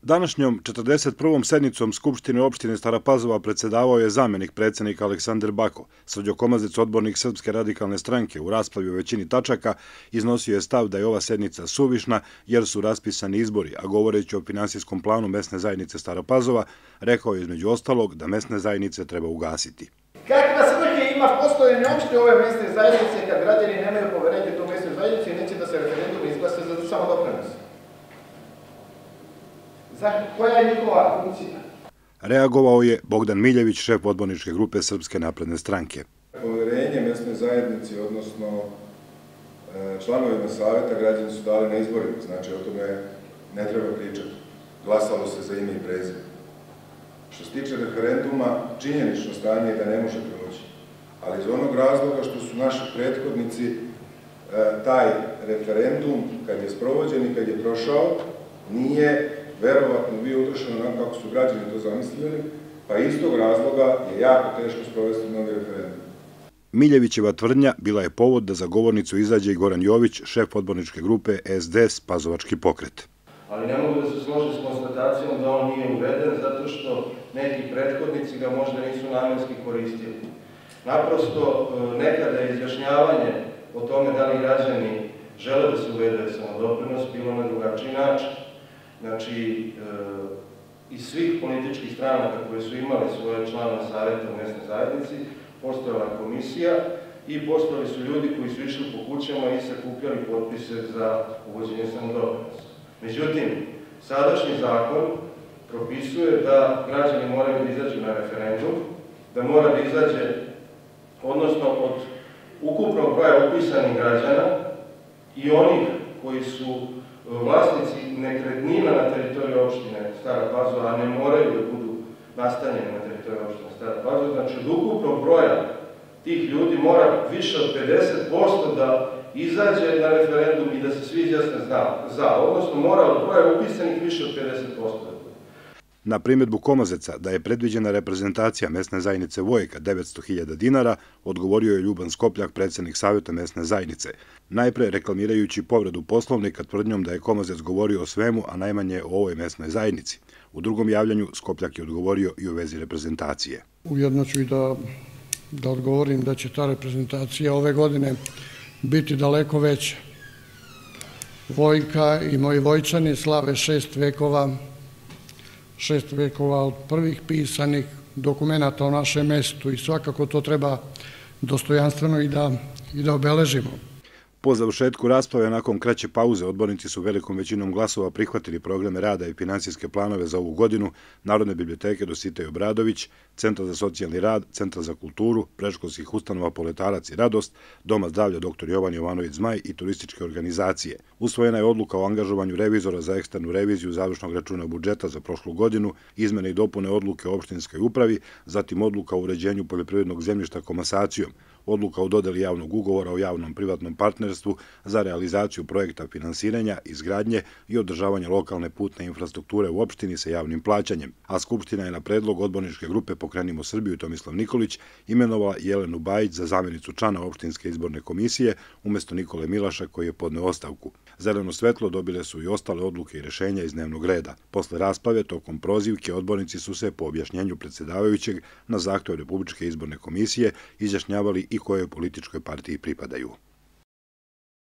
Današnjom 41. sednicom Skupštine opštine Stara Pazova predsedavao je zamenik predsednika Aleksandar Bako. Srđo Komazec, odbornik Srpske radikalne stranke, u raspravi o većini tačaka iznosio je stav da je ova sednica suvišna jer su raspisani izbori, a govoreći o finansijskom planu mesne zajednice Stara Pazova, rekao je između ostalog da mesne zajednice treba ugasiti. Kakva svrhe ima postojanje opšte ove mesne zajednice kad građani nemaju poverenje do mesne zajednice i neće da se referendum izglase za samodoprinos? Koja je njihova funkcija? Reagovao je Bogdan Miljević, šef odborničke grupe Srpske napredne stranke. Poverenje mesnoj zajednici, odnosno članovima saveta, građani su dali na izborima, znači o tome ne treba pričati. Glasalo se za ime i prezime. Što se tiče referenduma, činjenično stanje je da ne može proći, ali iz onog razloga što su naši prethodnici taj referendum, kad je sprovođen i kad je prošao, nije verovatno bio utrošen onako kako su građani to zamislili, pa iz tog razloga je jako teško sprovesti novi referendum. Miljevićeva tvrdnja bila je povod da za govornicu izađe i Goran Jović, šef odborničke grupe SDS Pazovački pokret. Ali ne mogu da se složim s konstatacijom da on nije uveden zato što neki prethodnici ga možda nisu namenski koristili. Naprosto, nekada je izjašnjavanje o tome da li građani žele da se uvede samodoprinos bilo na drugačiji način. Znači, iz svih političkih stranaka koje su imali svoje članove saveta u mesnoj zajednici, postojala komisija i postojali su ljudi koji su išli po kućama i sakupljali potpise za uvođenje samodoprinosa. Međutim, sadašnji zakon propisuje da građani moraju da izađu na referendum, da mora da izađe, odnosno od ukupnog broja upisanih građana i onih koji su vlasnici nekretnina na teritoriji opštine Stara Pazova, a ne moraju da budu nastanjeni na teritoriji opštine Stara Pazova, znači od ukupnog broja tih ljudi mora više od 50% da izađe na referendum i da se svi izjasne za, odnosno mora od broja upisanih više od 50%. Na primjedbu Komazeca da je predviđena reprezentacija mesne zajednice Vojka 900.000 dinara, odgovorio je Ljuban Skopljak, predsednik Saveta mesne zajednice, najpre reklamirajući povredu Poslovnika tvrdnjom da je Komazec govorio o svemu, a najmanje o ovoj mesnoj zajednici. U drugom javljanju Skopljak je odgovorio i u vezi reprezentacije. Ujedno ću i da odgovorim da će ta reprezentacija ove godine biti daleko veća. Vojka i moji Vojčani slave 6 vekova od prvih pisanih dokumenta o našem mestu i svakako to treba dostojanstveno i da obeležimo. Po završetku rasprave, nakon kraće pauze, odbornici su velikom većinom glasova prihvatili programe rada i finansijske planove za ovu godinu Narodne biblioteke Dositej Obradović, Centra za socijalni rad, Centra za kulturu, predškolskih ustanova Poletarac i Radost, Doma zdravlja dr. Jovan Jovanović Zmaj i turističke organizacije. Usvojena je odluka o angažovanju revizora za eksternu reviziju završnog računa budžeta za prošlu godinu, izmene i dopune odluke o opštinskoj upravi, zatim odluka o uređenju poljoprivrednog zemljišta komasacijom, odluka o dodeli javnog ugovora o javnom privatnom partnerstvu za realizaciju projekta finansiranja, izgradnje i održavanja lokalne putne infrastrukture u opštini sa javnim plaćanjem, a Skupština je na predlog odborničke grupe Pokrenimo Srbiju Tomislav Nikolić imenovala Jelenu Bajić za zamjenicu člana opštinske izborne komisije umesto Nikole Milaša koji je podneo ostavku. Zeleno svetlo dobile su i ostale odluke i rešenja iz dnevnog reda. Posle rasprave, tokom prozivke, odbornici su se po objašnjenju predsjedavajućeg na zahtev Republičke izborne komisije izjašnjavali i kojoj političkoj partiji pripadaju.